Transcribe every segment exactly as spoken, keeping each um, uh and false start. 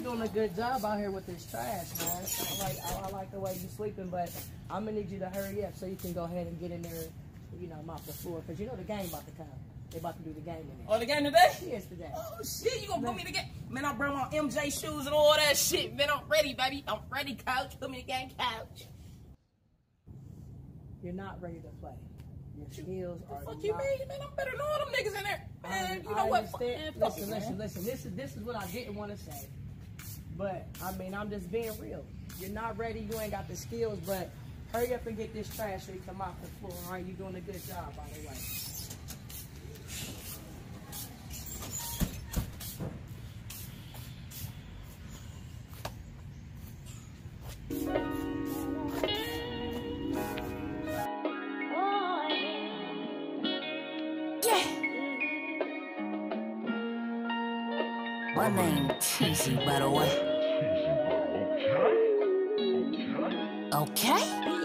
doing a good job out here with this trash, man. I like I, I like the way you sweeping, but I'm gonna need you to hurry up so you can go ahead and get in there, you know, mop the floor, because you know the game about to come. They about to do the game in there. Oh, the game today? Yes, today. Oh shit, you gonna put me in the game? Man, I brought my M J shoes and all that shit. Man, I'm ready, baby. I'm ready, coach. Put me in the game, coach. You're not ready to play. Your skills are Fuck not... you, man. Man, I'm better than all them niggas in there. Man, I, you know I what? Fuck, understand. man, fuck listen, it, listen, man. listen. This is this is what I didn't want to say. But I mean, I'm just being real. You're not ready. You ain't got the skills. But hurry up and get this trash so you come off the floor. All right, you're doing a good job, by the way. My name Teezy, by the way. Okay?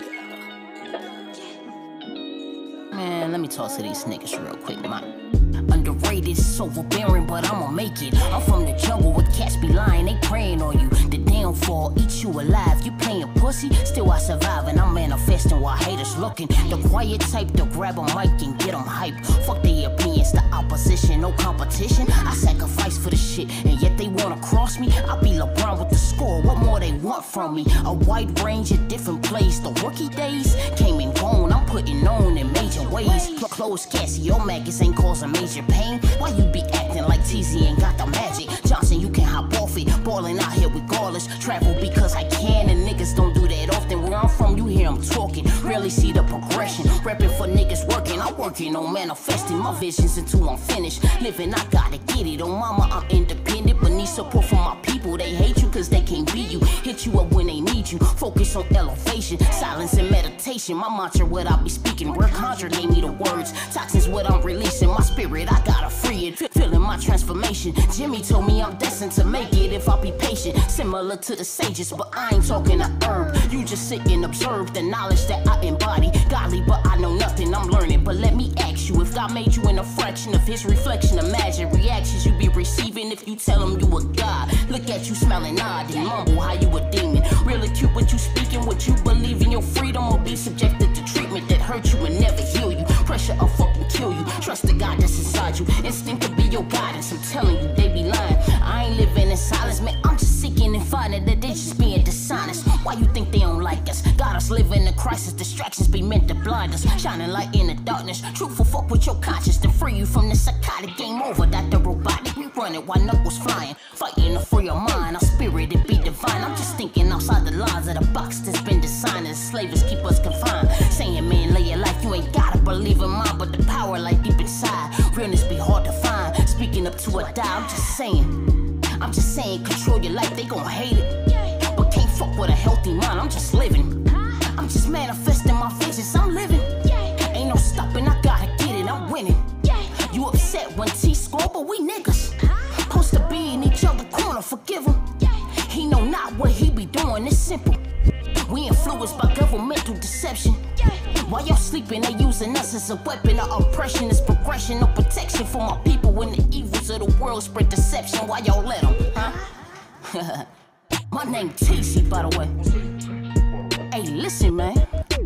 Man, let me talk to these niggas real quick, man. Underrated, so overbearing, but I'ma make it. I'm from the jungle where cats be lying, they praying on you. The downfall, eat you alive. You playing pussy, still I survive, and I'm manifesting while haters looking. The quiet type to grab a mic and get them hype. Fuck their opinions, the opposition, no competition. I sacrifice for the shit, and yet they wanna cross me. I be LeBron with the score, what more they want from me? A wide range of different plays. The rookie days came and gone, I'm putting on in major ways. Close Cassie, your maggots ain't causing major pain. Why you be acting like Teezy ain't got the magic? Johnson, you can hop off it, ballin' out here regardless. Travel because I can, and niggas don't do that often. Where I'm from, you hear I'm talking, rarely see the progression. Reppin' for niggas working, I'm working on manifesting my visions until I'm finished. Living, I gotta get it. On mama, I'm independent, but need support from my people. They hate you cause they can't be you. Hit you up when they need you. Focus on elevation, silence and meditation. My mantra, what I be speaking. Word conjure gave me the words. Toxins, what I'm releasing. My spirit, I gotta free it. Feeling my transformation. Jimmy told me I'm destined to make it if I be patient. Similar to the sages, but I ain't talking a herb. You just sit and observe the knowledge that I embody. Godly, but I know nothing, I'm learning. But let me ask you, if God made you in a fraction of his reflection, imagine reactions you be receiving if you tell him you a god. Look at you smelling odd and mumble how you a demon. Really cute what you speaking, what you believe in. Your freedom will be subjected to treatment that hurt you and never heal you. Pressure will fucking kill you. Trust the God that's inside you. Instinct to be your guidance. I'm telling you, they be lying. I ain't living in silence, man. I'm just seeking and finding that they just being dishonest. Why you think they don't like us? Got us living in crisis. Distractions be meant to blind us. Shining light in the darkness. Truthful, fuck with your conscience. To free you from the psychotic. Game over, that the robotic. We run it while knuckles flying. Fighting to free your mind. Our spirit, it be divine. I'm just thinking outside the lines of the box that's been designed. And slavers keep us confined. Saying, man, lay your life. You ain't gotta believe in mine, but the power like deep inside. Realness be hard to find. Speaking up to a die, I'm just saying. I'm just saying, control your life, they gon' hate it. But can't fuck with a healthy mind, I'm just living. I'm just manifesting my visions, I'm living. Ain't no stopping, I gotta get it, I'm winning. You upset when T score, but we niggas. Supposed to be in each other's corner, forgive him. He know not what he be doing, it's simple. We influenced by governmental deception. While y'all sleeping, they using us as a weapon of oppression. It's progression, no protection for my people when the evils of the world spread deception. Why y'all let them, huh? My name Teezy, by the way. Hey, listen, man.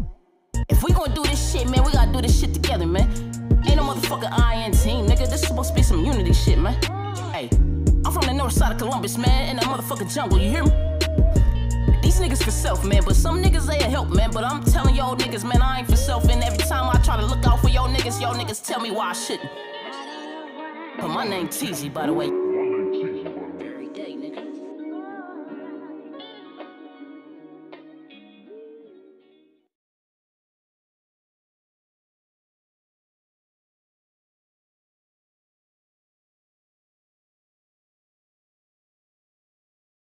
If we gonna do this shit, man, we gotta do this shit together, man. Ain't no motherfucking I N team, nigga. This is supposed to be some unity shit, man. Hey, I'm from the north side of Columbus, man, in that motherfucking jungle, you hear me? These niggas for self, man, but some niggas they help, man. But I'm telling y'all niggas, man, I ain't for self. And every time I try to look out for y'all niggas, y'all niggas tell me why I shouldn't. But my name Teezy, by the way.